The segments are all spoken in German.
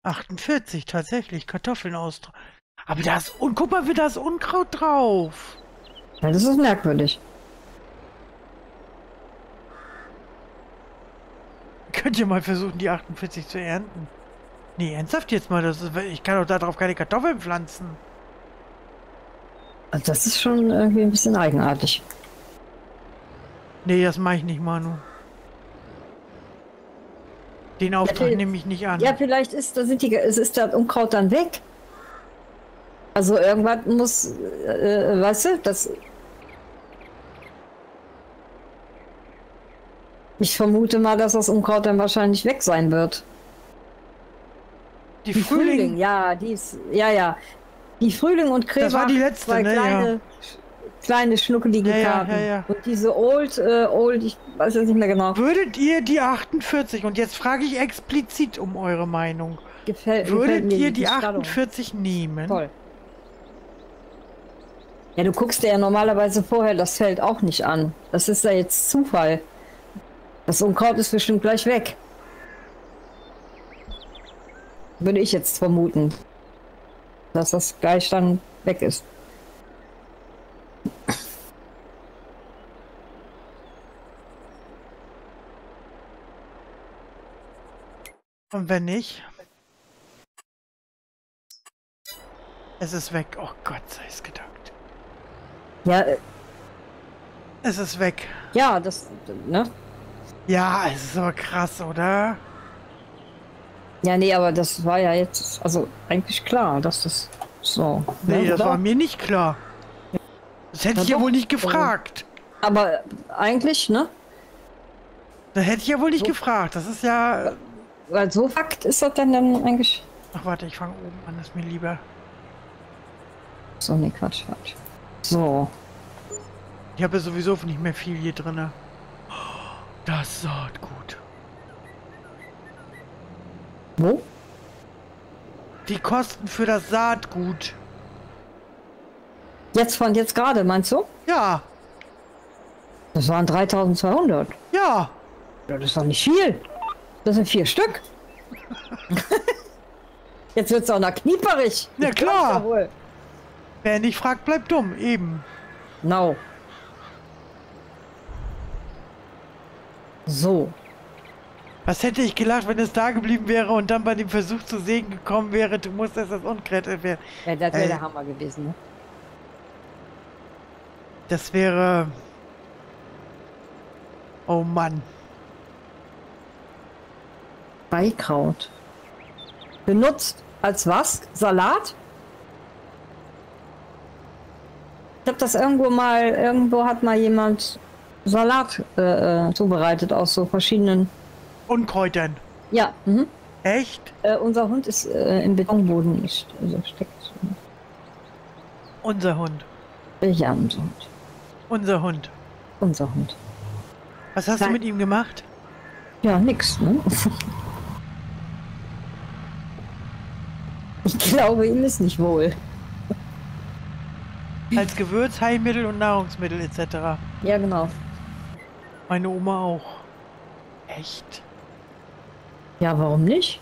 48, tatsächlich, Kartoffeln aus. Aber und guck mal, wie das Unkraut drauf. Ja, das ist merkwürdig. Könnt ihr mal versuchen, die 48 zu ernten? Nee, ernsthaft jetzt mal, ich kann doch darauf keine Kartoffeln pflanzen. Also das ist schon irgendwie ein bisschen eigenartig. Nee, das mache ich nicht, Manu. Den Auftrag nehme ich nicht an. Ja, vielleicht ist das Unkraut dann weg. Also irgendwas muss, weißt du, das... Ich vermute mal, dass das Unkraut dann wahrscheinlich weg sein wird. Die Frühling? Ja, ja. Die Frühling und Krebs. Das war die letzte, zwei ne? kleine schnuckelige Karten. Ja. Und diese Old, ich weiß jetzt nicht mehr genau. Würdet ihr die 48, und jetzt frage ich explizit um eure Meinung, würdet ihr die 48 nehmen? Toll. Ja, du guckst dir ja normalerweise vorher das Feld auch nicht an. Das ist ja jetzt Zufall. Das Unkraut ist bestimmt gleich weg. Würde ich jetzt vermuten. Dass das gleich dann weg ist. Und wenn nicht? Es ist weg. Oh Gott sei es gedankt. Ja. Es ist weg. Ja, das, ne? Ja, es ist aber krass, oder? Ja, nee, aber das war ja jetzt, also eigentlich klar, dass das so... Nee, ne, das oder? war mir nicht klar. Das hätte ich ja wohl nicht gefragt. Aber eigentlich, ne? Das hätte ich ja wohl nicht gefragt. Das ist ja... Weil so Fakt ist das dann eigentlich... Ach warte, ich fange oben an, ist mir lieber. So, nee, Quatsch. So. Ich habe ja sowieso nicht mehr viel hier drin. Das Saatgut. Wo? Die Kosten für das Saatgut. Jetzt gerade, meinst du? Ja. Das waren 3200. Ja. Ja, das ist doch nicht viel. Das sind 4 Stück. Jetzt wird's auch noch knieperig. Ja klar. Ja wohl. Wer nicht fragt, bleibt dumm. Eben. No. So. Was hätte ich gelacht, wenn es da geblieben wäre und dann bei dem Versuch zu sägen gekommen wäre, du musst das Unkraut werden. Ja, das wäre der Hammer gewesen, ne? Das wäre... Oh Mann. Beikraut. Benutzt als was? Salat? Ich habe das irgendwo hat mal jemand Salat zubereitet aus so verschiedenen Unkräutern. Ja. Mhm. Echt? Unser Hund ist im Betonboden steckt. Unser Hund. Ja, unser Hund. Unser Hund. Unser Hund. Was hast du mit ihm gemacht? Ja, nix, ne? Ich glaube, ihm ist nicht wohl. Als Gewürz, Heilmittel und Nahrungsmittel etc. Ja, genau. Meine Oma auch. Echt? Ja, warum nicht?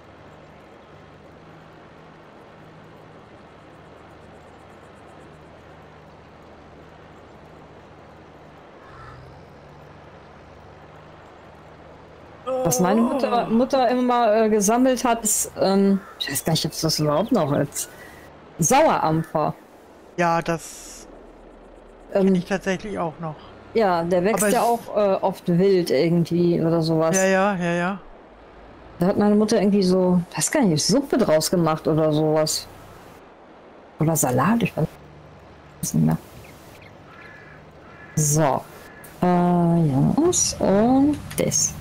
Was meine Mutter immer gesammelt hat, ist, ich weiß gar nicht, ob es das überhaupt noch als Sauerampfer. Ja, das kenne ich tatsächlich auch noch. Ja, der wächst ja auch oft wild irgendwie oder sowas. Ja. Da hat meine Mutter irgendwie so, weiß gar nicht, Suppe draus gemacht oder sowas. Oder Salat, ich weiß nicht mehr. So. Ja, und das.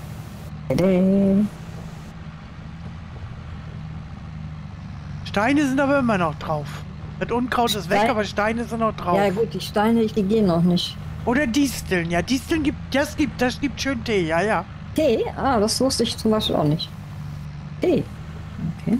Steine sind aber immer noch drauf. Das Unkraut ist weg, aber Steine sind noch drauf. Ja gut, die Steine, die gehen noch nicht. Oder Disteln. Ja, Disteln das gibt schön Tee, ja. Tee? Ah, das wusste ich zum Beispiel auch nicht. Tee. Okay.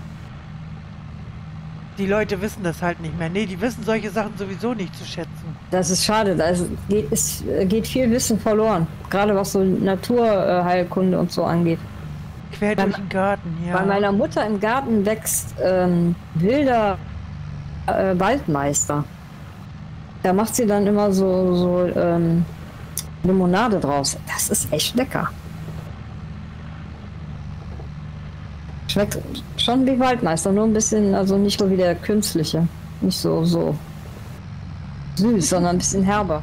Die Leute wissen das halt nicht mehr. Nee, die wissen solche Sachen sowieso nicht zu schätzen. Das ist schade, da geht viel Wissen verloren. Gerade was so Naturheilkunde und so angeht. quer durch den Garten, ja. Bei meiner Mutter im Garten wächst wilder Waldmeister. Da macht sie dann immer so Limonade draus. Das ist echt lecker. Schmeckt schon wie Waldmeister, nur ein bisschen, also nicht so wie der künstliche. Nicht so süß, sondern ein bisschen herber.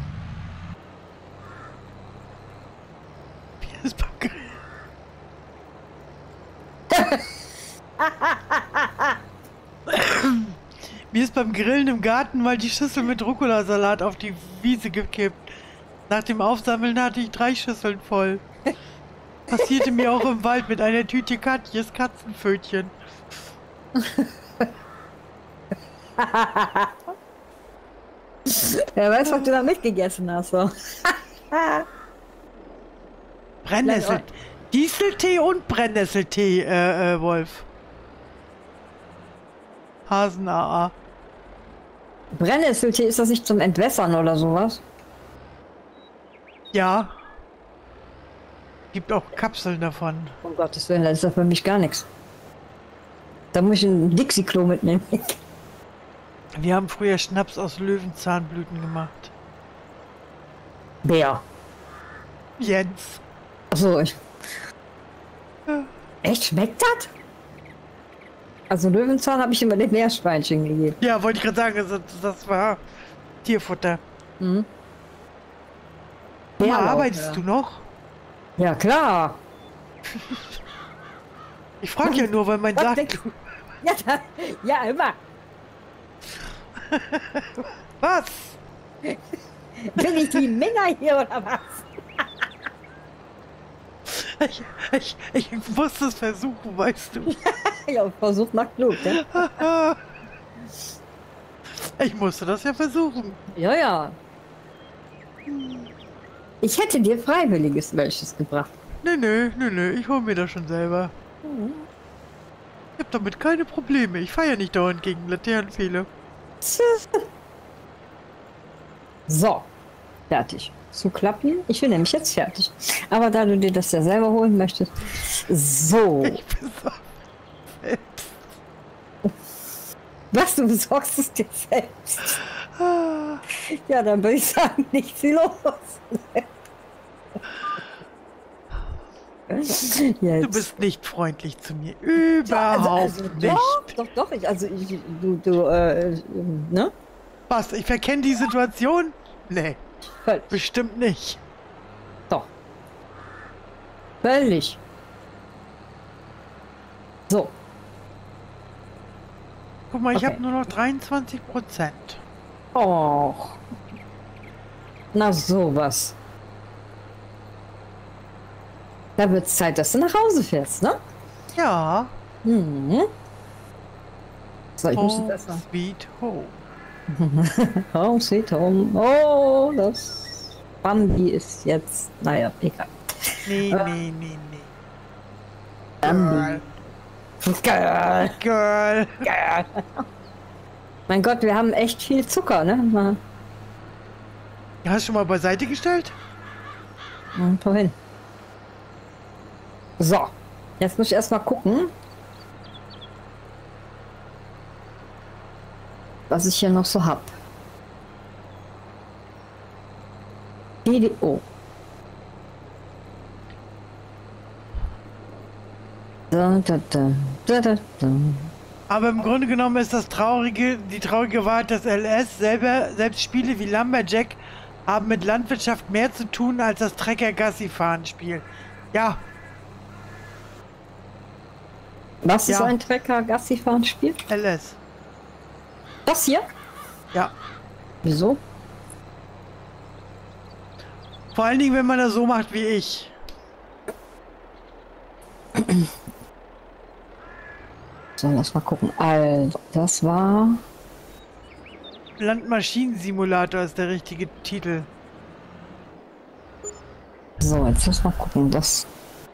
Wie ist beim Grillen? Mir ist beim Grillen im Garten mal die Schüssel mit Rucola-Salat auf die Wiese gekippt. Nach dem Aufsammeln hatte ich 3 Schüsseln voll. Passierte mir auch im Wald mit einer Tüte Katjes Katzenpfötchen. Wer weiß, was du da mitgegessen hast. So. Brennnessel. Dieseltee und Brennnesseltee, Wolf. Hasen-AA. Brennnesseltee, ist das nicht zum Entwässern oder sowas? Ja. Gibt auch Kapseln davon. Um Gottes Willen, das ist ja für mich gar nichts. Da muss ich ein Dixie-Klo mitnehmen. Wir haben früher Schnaps aus Löwenzahnblüten gemacht. Wer? Jens. Achso, Echt, schmeckt das? Also Löwenzahn habe ich immer den Meerschweinchen gegeben. Ja, wollte ich gerade sagen, das war Tierfutter. Mhm. Ja, arbeitest du noch? Ja, klar. Ich frage ja nur, weil mein sagt... Ja, immer. Was? Bin ich die Männer hier oder was? Ich muss es versuchen, weißt du. Ja, Versuch macht klug, ne? Ich musste das ja versuchen. Ja, ja. Ich hätte dir freiwilliges welches gebracht. Nö, ich hole mir das schon selber. Ich hab damit keine Probleme. Ich feiere nicht dauernd gegen Laternenpfähle. So, fertig. Zu klappen. Ich bin nämlich jetzt fertig. Aber da du dir das ja selber holen möchtest. So. Ich besorge Was, du besorgst es dir selbst? Ja, dann würde ich sagen, nichts los. Du bist nicht freundlich zu mir. Überhaupt nicht. Doch, ne? Was, ich verkenne die Situation? Nee, Völlig. bestimmt nicht. Doch. Völlig. So. Guck mal, ich Okay. habe nur noch 23%. Oh. Na sowas. Da wird es Zeit, dass du nach Hause fährst, ne? Ja. Mhm. So, ich muss Home das noch. sweet home. Home sweet home. Oh, das Bambi ist jetzt. Naja, egal. Nee. Bambi. Geil. Girl. Geil. Mein Gott, wir haben echt viel Zucker, ne? Hast du schon mal beiseite gestellt? Vorhin. So, jetzt muss ich erstmal gucken, was ich hier noch so hab. GDO. Aber im Grunde genommen ist das die traurige Wahrheit, dass LS selbst Spiele wie Lumberjack haben mit Landwirtschaft mehr zu tun als das Trecker-Gassi-Fahren-Spiel. Ja. Was ist ein Trecker-Gassi-Fahren-Spiel? LS. Das hier? Ja. Wieso? Vor allen Dingen, wenn man das so macht wie ich. So, lass mal gucken. Also, das war... Landmaschinensimulator ist der richtige Titel. So, jetzt lass mal gucken. Das...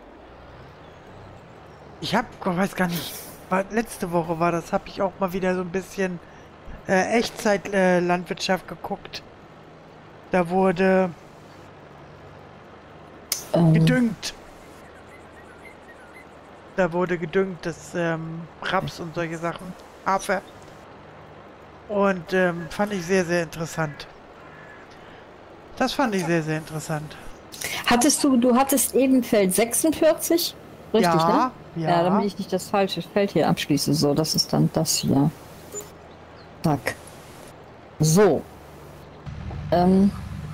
Ich weiß gar nicht, letzte Woche war das, habe ich auch mal wieder so ein bisschen Echtzeit-Landwirtschaft geguckt. Da wurde gedüngt. Da wurde gedüngt, das Raps und solche Sachen. Hafer. Und fand ich sehr, sehr interessant. Das fand ich sehr, sehr interessant. Du hattest eben Feld 46? Richtig, Ja, ne? ja. Ja, damit ich nicht das falsche Feld hier abschließe. So, das ist dann das hier. Zack. So. Ich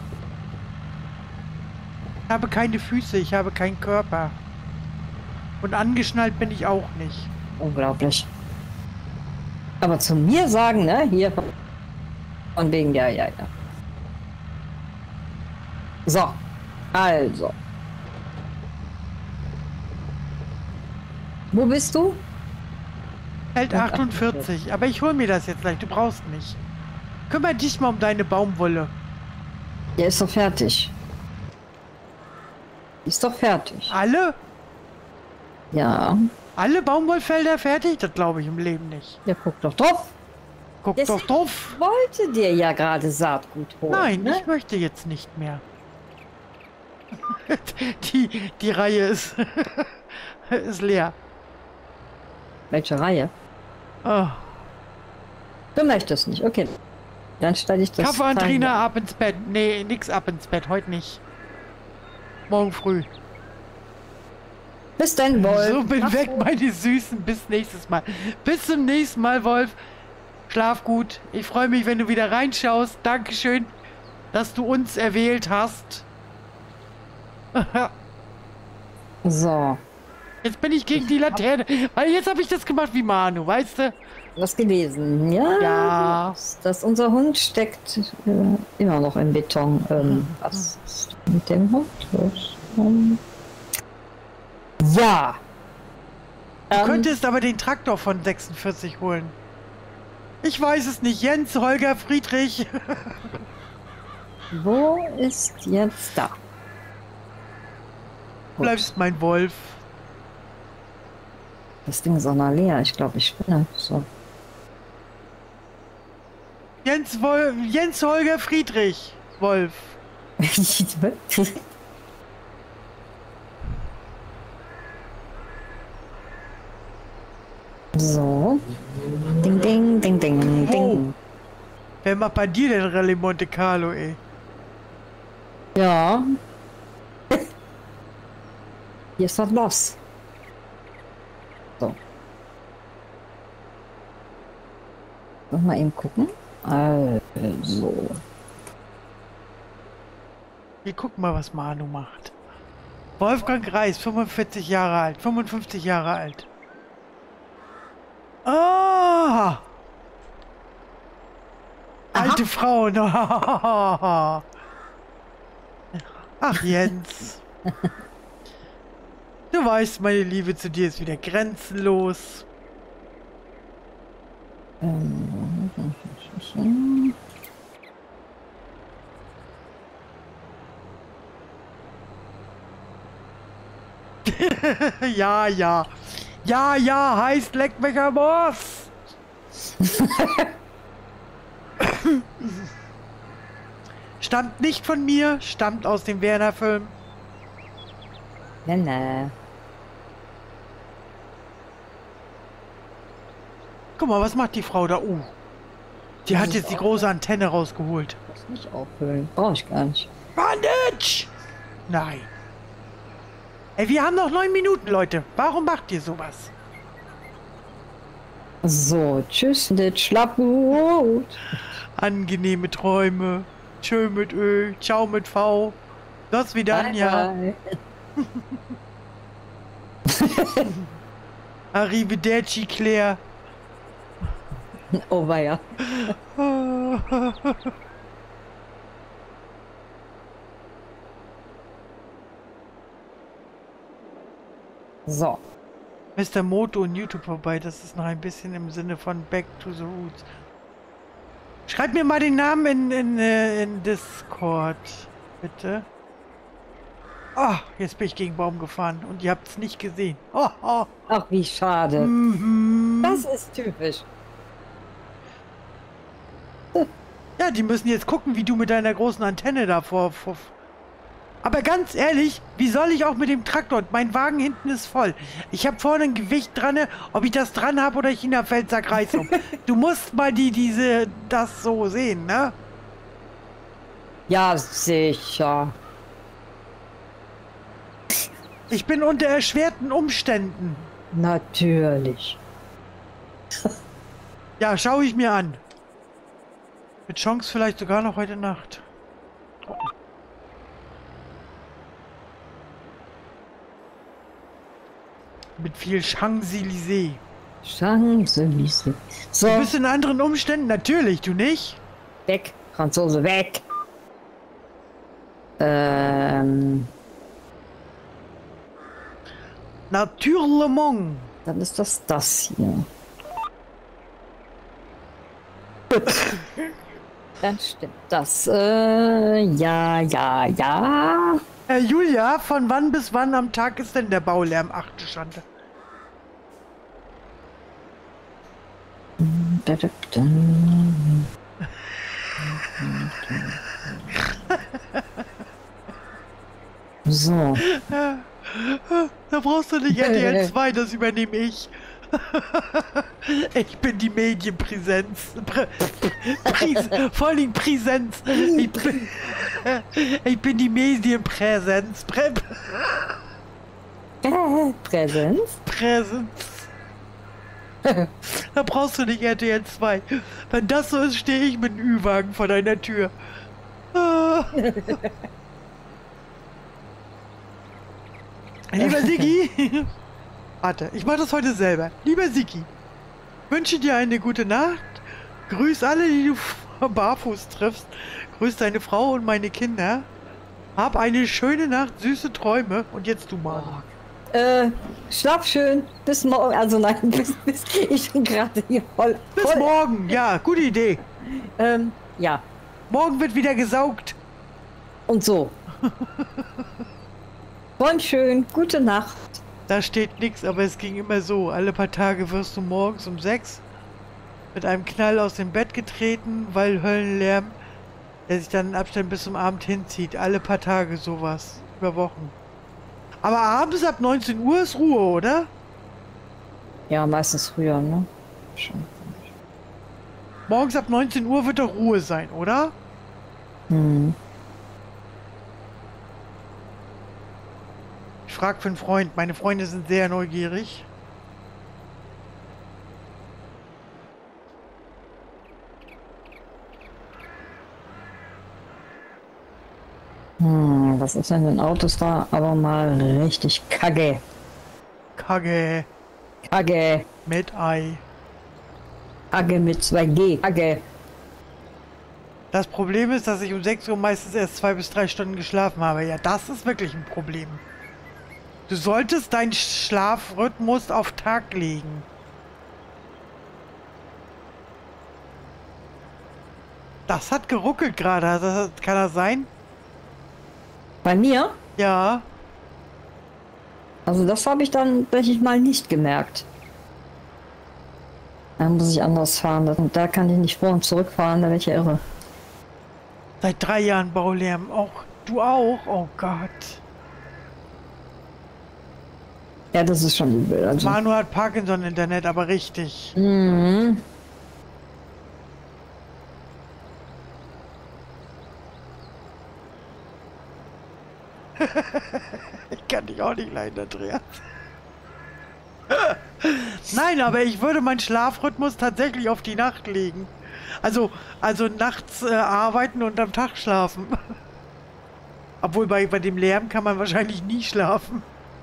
habe keine Füße, ich habe keinen Körper. Und angeschnallt bin ich auch nicht. Unglaublich. Aber zu mir sagen, ne? Hier von wegen, ja. So. Also. Wo bist du? Feld 48, aber ich hol mir das jetzt gleich, du brauchst nicht. Kümmere dich mal um deine Baumwolle. Der ist doch fertig. Ist doch fertig. Alle? Ja. Alle Baumwollfelder fertig? Das glaube ich im Leben nicht. Ja, guck doch drauf. Guck doch drauf. Wollte dir ja gerade Saatgut holen. Nein, ne? ich möchte jetzt nicht mehr. Die Reihe ist, ist leer. Welche Reihe? Oh. Du möchtest nicht, okay. Dann stelle ich das. Kaffee an Trina, ab ins Bett. Nee, nix ab ins Bett, heute nicht. Morgen früh. Bis dann, Wolf. So, bin Mach's weg, gut. meine Süßen. Bis nächstes Mal. Bis zum nächsten Mal, Wolf. Schlaf gut. Ich freue mich, wenn du wieder reinschaust. Dankeschön, dass du uns erwählt hast. So, Jetzt bin ich gegen die Laterne. Weil jetzt habe ich das gemacht wie Manu, weißt du? was gelesen? Ja. Ja. Dass unser Hund steckt immer noch im Beton. Was ist mit dem Hund los? Ja. Du könntest aber den Traktor von 46 holen. Ich weiß es nicht. Jens, Holger, Friedrich. Wo ist jetzt da? Gut. Bleibst mein Wolf. Das Ding ist auch noch leer. Ich glaube, ich spinne. So. Jens, Jens, Holger, Friedrich. Wolf. So. Ding, ding, ding, ding, ding. Wer macht bei dir denn Rallye Monte Carlo, ey? Ja. Hier ist was los. So. Noch mal eben gucken. Also. Wir gucken mal, was Manu macht. Wolfgang Reis, 45 Jahre alt, 55 Jahre alt. Ah! Alte Frauen. Ach, Jens. Du weißt, meine Liebe zu dir ist wieder grenzenlos. Ja, ja. Ja, ja, heißt Leckmecker Boss. Stammt nicht von mir, stammt aus dem Werner-Film. Ne. Guck mal, was macht die Frau da? Die hat jetzt die große Antenne rausgeholt. Das nicht auffüllen. Brauche ich gar nicht. Bandage! Nein. Ey, wir haben noch 9 Minuten, Leute. Warum macht ihr sowas? So, tschüss, das Schlappgut. Angenehme Träume. Tschö mit Ö, ciao mit V. Das wieder Anja. Arrivederci, Claire. Oh, weia. So. Mr. Moto und YouTube vorbei. Das ist noch ein bisschen im Sinne von Back to the Roots. Schreibt mir mal den Namen in Discord. Bitte. Ah, jetzt bin ich gegen Baum gefahren und ihr habt es nicht gesehen. Oh, oh. Ach, wie schade. Mhm. Das ist typisch. Ja, die müssen jetzt gucken, wie du mit deiner großen Antenne da vor... Aber ganz ehrlich, wie soll ich auch mit dem Traktor? Mein Wagen hinten ist voll. Ich habe vorne ein Gewicht dran, ob ich das dran habe oder China-Pfälzer Kreis um. Du musst mal das so sehen, ne? Ja, sicher. Ich bin unter erschwerten Umständen. Natürlich. Ja, schaue ich mir an. Mit Chance vielleicht sogar noch heute Nacht. Mit viel Champs-Élysées. Champs-Élysées. So. Du bist in anderen Umständen? Natürlich, du nicht? Weg, Franzose, weg. Naturellement. Dann ist das hier. Gut. Dann stimmt das. Ja. Julia, von wann bis wann am Tag ist denn der Baulärm? Ach du Schande. So. Da brauchst du nicht RTL 2, das übernehme ich. Ich bin die Medienpräsenz. Vor allem Präsenz. Ich bin die Medienpräsenz. Präsenz? Präsenz. Da brauchst du nicht RTL 2. Wenn das so ist, stehe ich mit dem Ü-Wagen vor deiner Tür. Lieber Sigi, warte, ich mache das heute selber. Lieber Sigi, wünsche dir eine gute Nacht. Grüß alle, die du barfuß triffst. Grüß deine Frau und meine Kinder. Hab eine schöne Nacht, süße Träume. Und jetzt du mal. Schlaf schön. Bis morgen. Also nein, bis ich bin gerade hier voll. Bis morgen, ja, gute Idee. Ja. Morgen wird wieder gesaugt. Und so. Träum schön, gute Nacht. Da steht nichts, aber es ging immer so. Alle paar Tage wirst du morgens um 6 mit einem Knall aus dem Bett getreten, weil Höllenlärm, der sich dann in Abständen bis zum Abend hinzieht. Alle paar Tage sowas. Über Wochen. Aber abends ab 19 Uhr ist Ruhe, oder? Ja, meistens früher, ne? Schon. Morgens ab 19 Uhr wird doch Ruhe sein, oder? Ich frage für einen Freund. Meine Freunde sind sehr neugierig. Was ist denn in Autos da? Aber mal richtig kacke. Kacke. Kacke. Mit Ei. Kacke mit 2G. Kacke. Das Problem ist, dass ich um 6 Uhr meistens erst 2 bis 3 Stunden geschlafen habe. Ja, das ist wirklich ein Problem. Du solltest deinen Schlafrhythmus auf Tag legen. Das hat geruckelt gerade. Kann das sein? Bei mir? Ja. Also das habe ich dann tatsächlich mal nicht gemerkt. Da muss ich anders fahren. Und da kann ich nicht vor und zurück fahren, da werde ich ja irre. Seit 3 Jahren Baulärm. Auch du auch? Oh Gott. Ja, das ist schon übel. Also. Manu hat Parkinson-Internet, aber richtig. Mhm. Ich kann dich auch nicht leiden, Andreas. Nein, aber ich würde meinen Schlafrhythmus tatsächlich auf die Nacht legen. Also nachts arbeiten und am Tag schlafen. Obwohl bei dem Lärm kann man wahrscheinlich nie schlafen.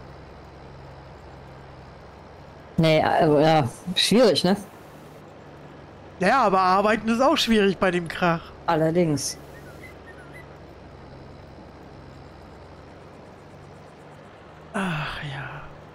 Nee, also ja, schwierig, ne? Ja, aber arbeiten ist auch schwierig bei dem Krach. Allerdings. Ach ja.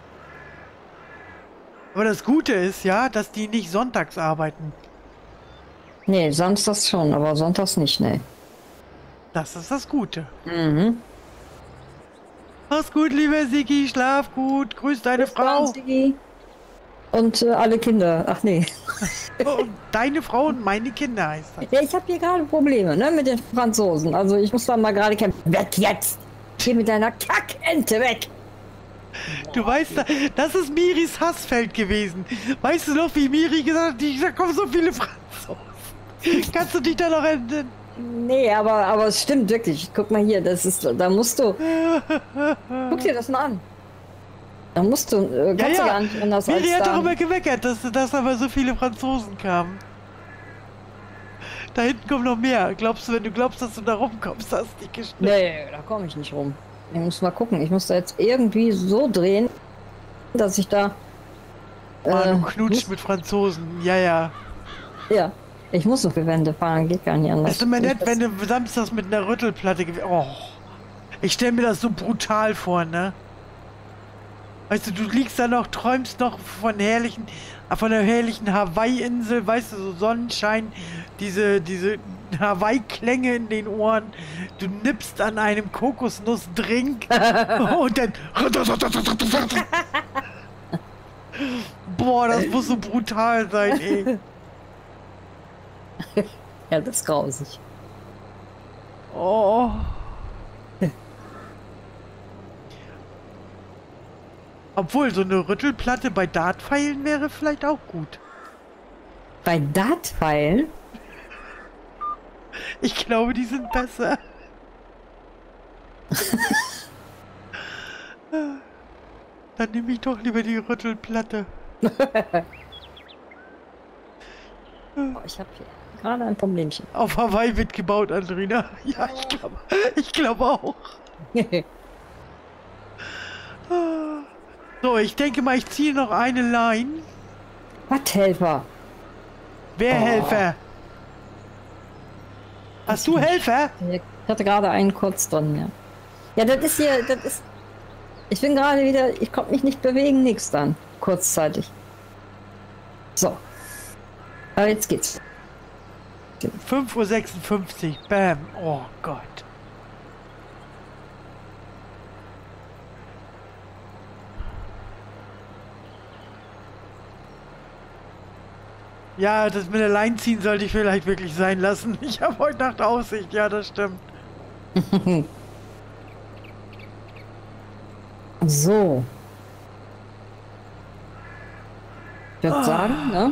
Aber das Gute ist ja, dass die nicht sonntags arbeiten. Nee, samstags schon, aber sonntags nicht, ne. Das ist das Gute. Mhm. Mach's gut, lieber Sigi, schlaf gut, grüß deine Bis Frau. dann, Sigi. Und alle Kinder. Ach nee. Und deine Frau und meine Kinder heißt das. Ja, ich habe hier gerade Probleme, ne, mit den Franzosen. Also ich muss da mal gerade kämpfen. Weg jetzt! Geh mit deiner Kackente weg! Du weißt, das ist Miris Hassfeld gewesen. Weißt du noch, wie Miri gesagt hat, da kommen so viele Franzosen. Kannst du dich da noch erinnern? Nee, aber es stimmt wirklich. Guck mal hier, da musst du... Guck dir das mal an. Da musst du... kannst du gar nicht anders Miri als hat da. darüber gemeckert, dass aber so viele Franzosen kamen. Da hinten kommen noch mehr. Glaubst du, wenn du glaubst, dass du da rumkommst, hast du dich geschnitten? Nee, da komme ich nicht rum. Ich muss mal gucken. Ich muss da jetzt irgendwie so drehen, dass ich da... Du knutscht mit Franzosen. Ja, ja. Ja, ich muss auf die Wände fahren. Geht gar nicht anders. Es ist immer nett, wenn du samstags mit einer Rüttelplatte... Oh, ich stelle mir das so brutal vor, ne? Weißt du liegst da noch, träumst noch von der herrlichen Hawaii-Insel, weißt du, so Sonnenschein, diese Hawaii-Klänge in den Ohren. Du nippst an einem Kokosnuss-Drink und dann... Boah, das muss so brutal sein, ey. Ja, das ist grausig. Oh. Obwohl, so eine Rüttelplatte bei Dartpfeilen wäre vielleicht auch gut. Bei Dartpfeilen? Ich glaube, die sind besser. Dann nehme ich doch lieber die Rüttelplatte. Oh, ich habe hier gerade ein Problemchen. Auf Hawaii wird gebaut, Andrina. Ja, ich glaube auch. So, ich denke mal, ich ziehe noch eine Line. Was, Helfer? Wer Helfer? Hast du Helfer? Ich hatte gerade einen kurz drin, ja. Ja, das ist hier, ich bin gerade wieder, ich konnte mich nicht bewegen, nichts dann. Kurzzeitig. So. Aber jetzt geht's. 5:56 Uhr. Bam. Oh Gott. Ja, das mit der Line ziehen sollte ich vielleicht wirklich sein lassen. Ich habe heute Nacht Aussicht. Ja, das stimmt. So. Ich würde sagen, ne?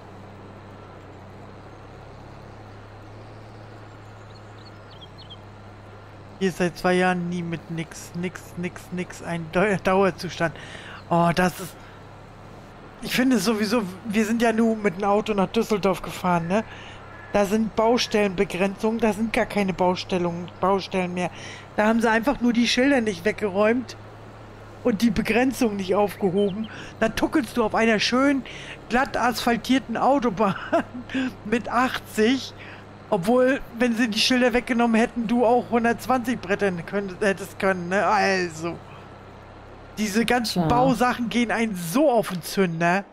Hier ist seit 2 Jahren nie mit nix ein Dauerzustand. Oh, das ist... Ich finde sowieso, wir sind ja nur mit dem Auto nach Düsseldorf gefahren, ne? Da sind Baustellenbegrenzungen, da sind gar keine Baustellen mehr. Da haben sie einfach nur die Schilder nicht weggeräumt und die Begrenzung nicht aufgehoben. Da tuckelst du auf einer schön glatt asphaltierten Autobahn mit 80, obwohl, wenn sie die Schilder weggenommen hätten, du auch 120 brettern hättest können, ne? Also... Diese ganzen Bausachen gehen einen so auf den Zünder.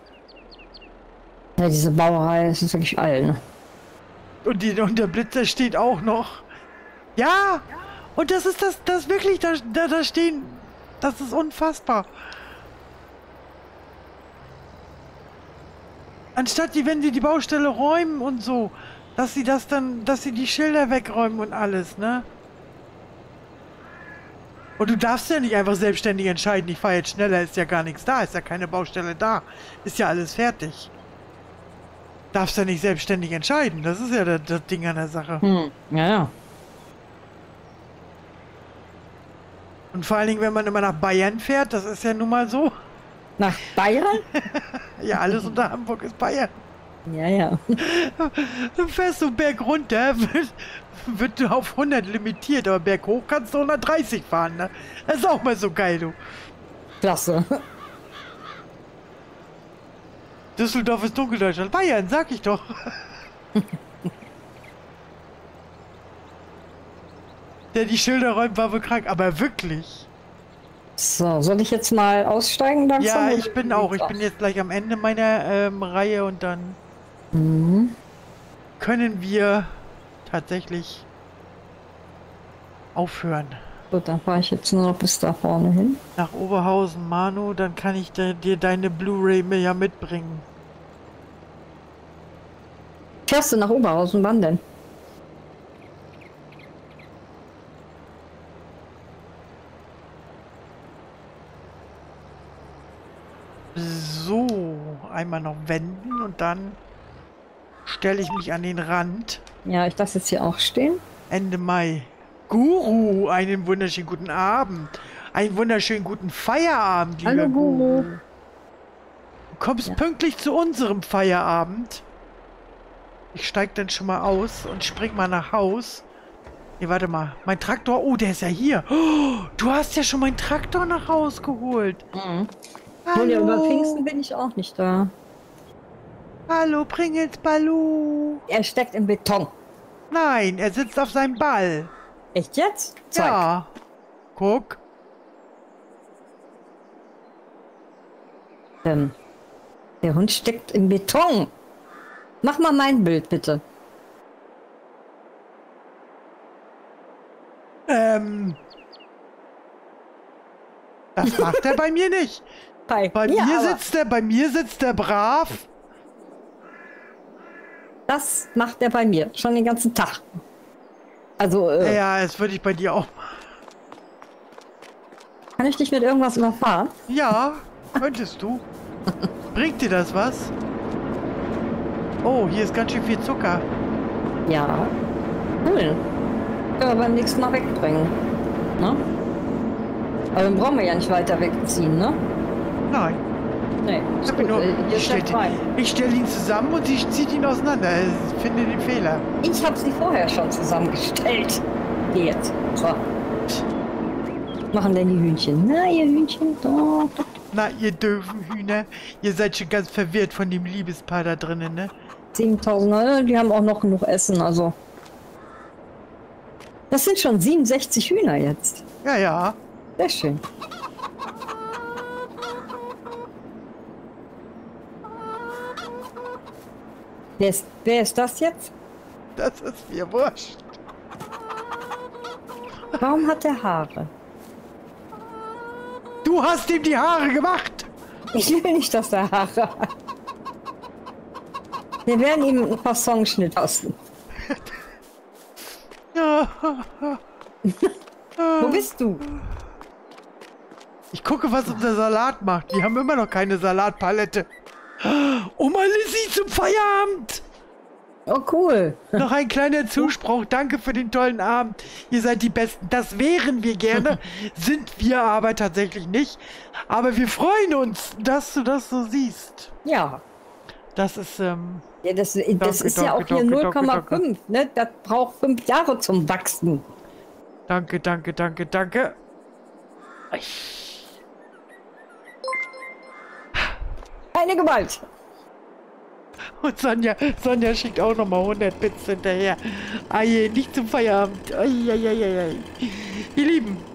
Ja, diese Bauerei, das ist wirklich alt, ne? Und der Blitzer steht auch noch. Ja! Und das ist das wirklich, da stehen... Das ist unfassbar. Anstatt wenn sie die Baustelle räumen und so, dass sie die Schilder wegräumen und alles, ne? Und du darfst ja nicht einfach selbstständig entscheiden, ich fahre jetzt schneller, ist ja gar nichts da, ist ja keine Baustelle da, ist ja alles fertig. Darfst ja nicht selbstständig entscheiden, das ist ja das Ding an der Sache. Ja, ja. Und vor allen Dingen, wenn man immer nach Bayern fährt, das ist ja nun mal so. Nach Bayern? Ja, alles unter Hamburg ist Bayern. Ja, ja. Dann fährst du Berg runter, wird du auf 100 limitiert, aber berghoch kannst du 130 fahren, ne? Das ist auch mal so geil, du. Klasse. Düsseldorf ist Dunkeldeutschland. Bayern, sag ich doch. Der die Schilder räumt, war wohl krank, aber wirklich. So, soll ich jetzt mal aussteigen langsam? Ja, ich bin jetzt gleich am Ende meiner Reihe und dann können wir tatsächlich aufhören. Gut, dann fahre ich jetzt nur noch bis da vorne hin. Nach Oberhausen, Manu, dann kann ich dir deine Blu-ray mir ja mitbringen. Fährst du nach Oberhausen? Wann denn? So, einmal noch wenden und dann stelle ich mich an den Rand. Ja, ich lasse jetzt hier auch stehen. Ende Mai. Guru, einen wunderschönen guten Abend. Einen wunderschönen guten Feierabend, lieber Hallo, Guru. Du kommst pünktlich zu unserem Feierabend. Ich steig dann schon mal aus und spring mal nach Haus. Nee, warte mal. Mein Traktor, oh, der ist ja hier. Oh, du hast ja schon meinen Traktor nach Haus geholt. Mhm. Hallo. Ja, über Pfingsten bin ich auch nicht da. Hallo, Pringles Balu. Er steckt im Beton. Nein, er sitzt auf seinem Ball. Echt jetzt? Zeig. Ja. Guck. Der Hund steckt im Beton. Mach mal mein Bild, bitte. Das macht er bei mir nicht. Bei mir sitzt er brav. Das macht er bei mir. Schon den ganzen Tag. Also, Ja, das würde ich bei dir auch machen. Kann ich dich mit irgendwas überfahren? Ja, könntest du. Bringt dir das was? Oh, hier ist ganz schön viel Zucker. Ja. Cool. Können wir beim nächsten Mal wegbringen. Ne? Aber dann brauchen wir ja nicht weiter wegziehen, ne? Nein. Nee, ist gut. Ich stelle ihn zusammen und sie zieht ihn auseinander. Ich finde den Fehler. Ich habe sie vorher schon zusammengestellt. Jetzt. So. Machen denn die Hühnchen? Na, ihr Hühnchen, doch. Na, ihr doofen Hühner. Ihr seid schon ganz verwirrt von dem Liebespaar da drinnen, ne? 7000, die haben auch noch genug Essen, also. Das sind schon 67 Hühner jetzt. Ja, ja. Sehr schön. Wer ist das jetzt? Das ist mir wurscht. Warum hat der Haare? Du hast ihm die Haare gemacht. Ich will nicht, dass er Haare hat. Wir werden ihm einen Fassonschnitt lassen. Wo bist du? Ich gucke, was unser Salat macht. Die haben immer noch keine Salatpalette. Oma Lizzie zum Feierabend. Oh, cool. Noch ein kleiner Zuspruch. Danke für den tollen Abend. Ihr seid die Besten. Das wären wir gerne. Sind wir aber tatsächlich nicht. Aber wir freuen uns, dass du das so siehst. Ja. Das ist, ja, das ist ja auch hier 0,5. Ne? Das braucht 5 Jahre zum Wachsen. Danke. Keine Gewalt. Und Sonja schickt auch nochmal 100 Bits hinterher. Ah je, nicht zum Feierabend. Ai. Ihr Lieben,